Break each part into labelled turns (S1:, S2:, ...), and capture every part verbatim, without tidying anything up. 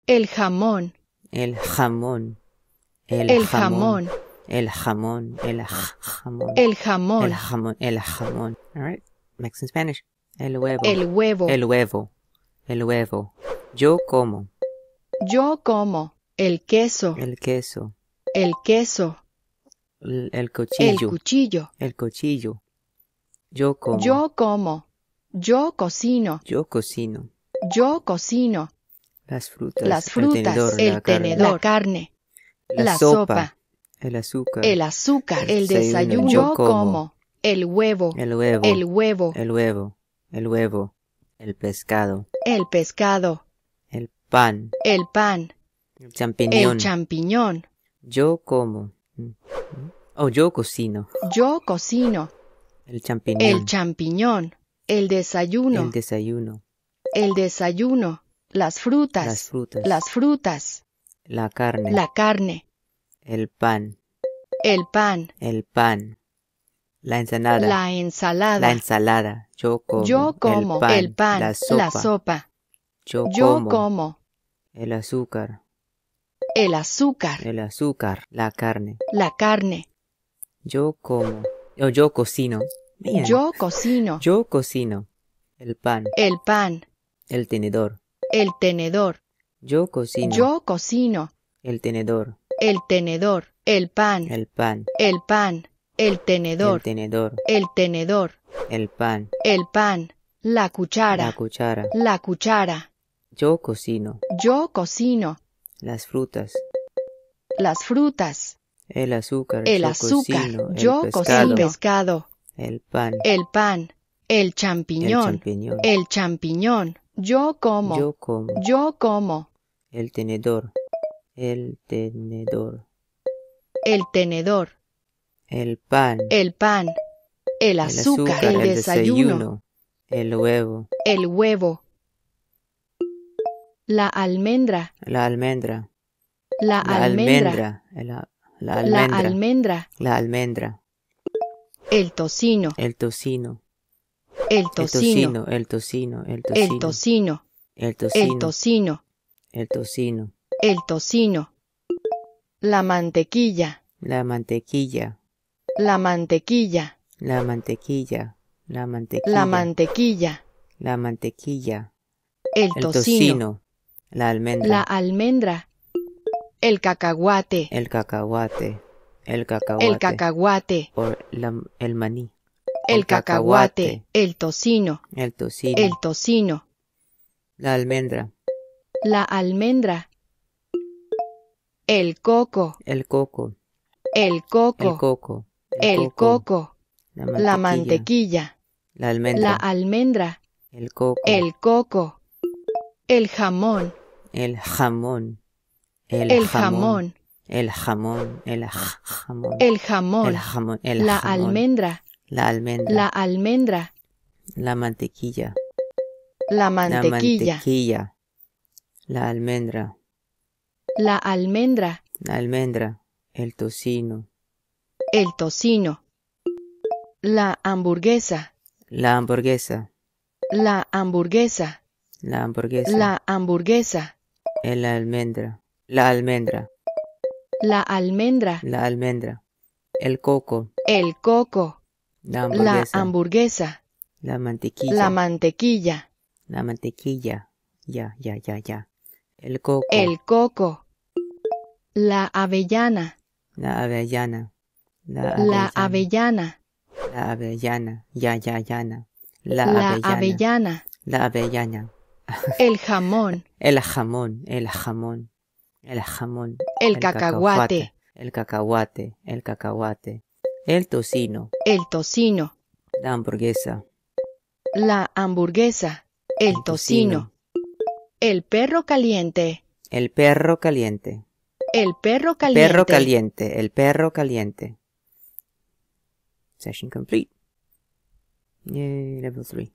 S1: El jamón.
S2: El jamón. El,
S1: El
S2: jamón.
S1: jamón.
S2: El jamón. El jamón.
S1: El jamón.
S2: El jamón. El jamón. All right. Next in Spanish. El huevo.
S1: El huevo.
S2: El huevo. El huevo. Yo como.
S1: Yo como. El queso.
S2: El queso.
S1: El queso.
S2: El, el
S1: El
S2: cuchillo.
S1: cuchillo.
S2: El cuchillo. Yo como.
S1: Yo como. Yo cocino.
S2: Yo cocino.
S1: Yo cocino.
S2: Las frutas.
S1: Las frutas.
S2: El tenedor.
S1: El
S2: la carne.
S1: tenedor. La carne.
S2: La,
S1: La
S2: sopa.
S1: sopa.
S2: El azúcar.
S1: El azúcar.
S2: El
S1: El
S2: desayuno.
S1: desayuno.
S2: Yo
S1: Yo
S2: como.
S1: como. El huevo.
S2: El huevo.
S1: El huevo.
S2: El huevo. El huevo. El pescado.
S1: El pescado.
S2: El pan.
S1: El pan.
S2: El champiñón.
S1: El champiñón.
S2: Yo como. Oh, yo cocino.
S1: Yo cocino.
S2: El champiñón.
S1: El champiñón. El desayuno.
S2: El desayuno.
S1: El desayuno. Las frutas.
S2: Las frutas.
S1: Las frutas.
S2: La carne.
S1: La carne.
S2: El pan.
S1: El pan.
S2: El pan. La ensalada.
S1: La ensalada.
S2: La ensalada. Yo como.
S1: Yo como.
S2: El pan.
S1: El pan.
S2: La sopa.
S1: La sopa.
S2: Yo,
S1: Yo
S2: como.
S1: como.
S2: El azúcar.
S1: El azúcar.
S2: El azúcar. La carne.
S1: La carne.
S2: Yo como. Oh, yo cocino. Man.
S1: Yo cocino.
S2: Yo cocino. El pan.
S1: El pan.
S2: El tenedor.
S1: El tenedor.
S2: Yo cocino.
S1: Yo cocino.
S2: El tenedor.
S1: El tenedor. El pan.
S2: El pan.
S1: El pan. El tenedor.
S2: El tenedor.
S1: El tenedor.
S2: El pan.
S1: El pan. La cuchara.
S2: La cuchara.
S1: La cuchara.
S2: Yo cocino.
S1: Yo cocino.
S2: Las frutas.
S1: Las frutas.
S2: El azúcar.
S1: El
S2: yo
S1: azúcar.
S2: Cocino.
S1: Yo
S2: el
S1: cocino.
S2: pescado.
S1: El pescado.
S2: El pan.
S1: El pan. El
S2: El
S1: champiñón.
S2: champiñón.
S1: El champiñón. Yo como.
S2: Yo como.
S1: Yo como.
S2: El tenedor. El tenedor.
S1: El tenedor.
S2: El pan.
S1: El pan. El
S2: El
S1: azúcar. El desayuno.
S2: El huevo.
S1: El huevo. La almendra.
S2: La almendra.
S1: La
S2: La
S1: almendra.
S2: almendra. La, la
S1: La
S2: almendra.
S1: almendra.
S2: La almendra.
S1: El tocino.
S2: El tocino.
S1: El
S2: El
S1: tocino.
S2: tocino. El tocino. El
S1: El
S2: tocino.
S1: tocino.
S2: El
S1: El
S2: tocino.
S1: tocino.
S2: El tocino.
S1: El tocino. La mantequilla.
S2: La mantequilla.
S1: La mantequilla.
S2: La mantequilla. La mantequilla.
S1: La mantequilla.
S2: La mantequilla.
S1: El
S2: El
S1: tocino.
S2: tocino. La almendra.
S1: La almendra. El cacahuate.
S2: El cacahuate. El cacahuate.
S1: El cacahuate.
S2: O la, el maní.
S1: El cacahuate. El tocino.
S2: El tocino.
S1: El tocino.
S2: La almendra.
S1: La almendra. El coco.
S2: El coco.
S1: El coco.
S2: El coco.
S1: El coco.
S2: La mantequilla.
S1: La mantequilla.
S2: La almendra.
S1: La almendra.
S2: El coco.
S1: El coco. El jamón.
S2: El jamón. El,
S1: El
S2: jamón.
S1: jamón.
S2: El jamón. El ja- jamón.
S1: El jamón.
S2: El jamón. El
S1: La
S2: jamón.
S1: almendra.
S2: La almendra.
S1: La almendra.
S2: La mantequilla.
S1: La
S2: La
S1: mantequilla.
S2: mantequilla. La almendra.
S1: La almendra.
S2: La almendra. El tocino.
S1: El tocino. La hamburguesa.
S2: La hamburguesa.
S1: La hamburguesa.
S2: La hamburguesa.
S1: La hamburguesa.
S2: El almendra. La almendra.
S1: La almendra.
S2: La almendra. El coco.
S1: El coco.
S2: La
S1: La
S2: hamburguesa.
S1: hamburguesa.
S2: La mantequilla.
S1: La mantequilla.
S2: La mantequilla. Ya, ya, ya, ya. El coco.
S1: El coco. La avellana.
S2: La avellana. La
S1: La
S2: avellana.
S1: avellana.
S2: La avellana. Ya, ya, yana. La
S1: La
S2: avellana.
S1: avellana.
S2: La avellana.
S1: El jamón.
S2: El jamón. El jamón. El jamón.
S1: El cacahuate.
S2: El cacahuate. El cacahuate. El tocino.
S1: El tocino.
S2: La hamburguesa.
S1: La hamburguesa. El
S2: El
S1: tocino. El perro caliente.
S2: El perro caliente.
S1: El perro caliente.
S2: Perro caliente. El perro caliente. Session complete. Yay, level three.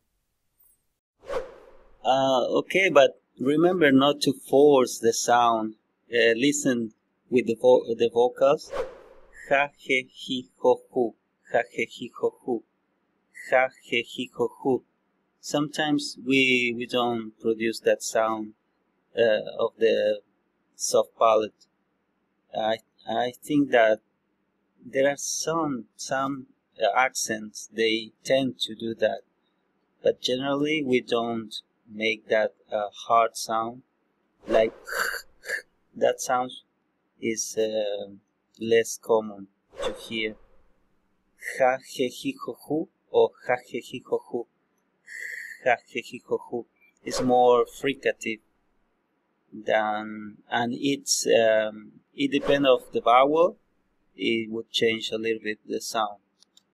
S3: Uh, okay, but remember not to force the sound. Uh, listen with the vo- the vocals. Ha he he ho hu. Ha he he ho hu. Ha he he ho hu. Sometimes we we don't produce that sound uh, of the soft palate. I I think that there are some some uh, accents they tend to do that, but generally we don't make that uh, hard sound like that sound is uh, less common to hear. Ha he he ho hu or ha he he ho hu. Ha he he ho hu is more fricative than, and it's um, it depends of the vowel. It would change a little bit the sound.